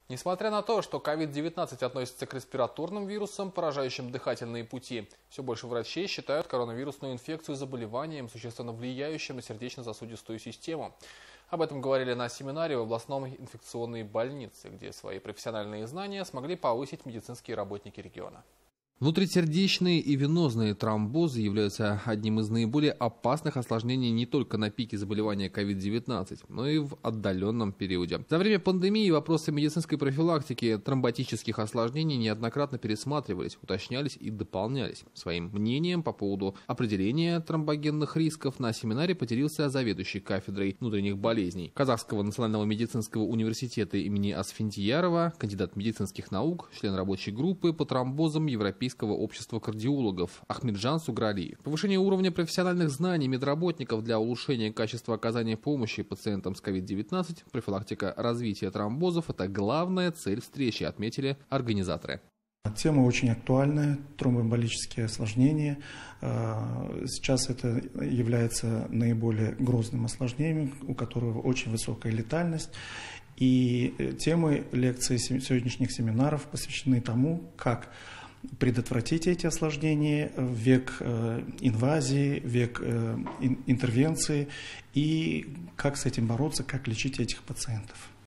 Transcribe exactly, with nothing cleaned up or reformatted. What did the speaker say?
Несмотря на то, что ковид девятнадцать относится к респираторным вирусам, поражающим дыхательные пути, все больше врачей считают коронавирусную инфекцию заболеванием, существенно влияющим на сердечно-сосудистую систему. Об этом говорили на семинаре в областном инфекционной больнице, где свои профессиональные знания смогли повысить медицинские работники региона. Внутрисердечные и венозные тромбозы являются одним из наиболее опасных осложнений не только на пике заболевания ковид девятнадцать, но и в отдаленном периоде. За время пандемии вопросы медицинской профилактики тромботических осложнений неоднократно пересматривались, уточнялись и дополнялись. Своим мнением по поводу определения тромбогенных рисков на семинаре поделился заведующий кафедрой внутренних болезней Казахского национального медицинского университета имени Асфендиярова, кандидат медицинских наук, член рабочей группы по тромбозам Европейского общества кардиологов Ахмеджан Сугралиев. Повышение уровня профессиональных знаний медработников для улучшения качества оказания помощи пациентам с ковид девятнадцать, профилактика развития тромбозов – это главная цель встречи, отметили организаторы. Тема очень актуальная, тромбоэмболические осложнения. Сейчас это является наиболее грозным осложнением, у которого очень высокая летальность. И темы лекций сегодняшних семинаров посвящены тому, как предотвратить эти осложнения в век инвазии, век интервенции и как с этим бороться, как лечить этих пациентов.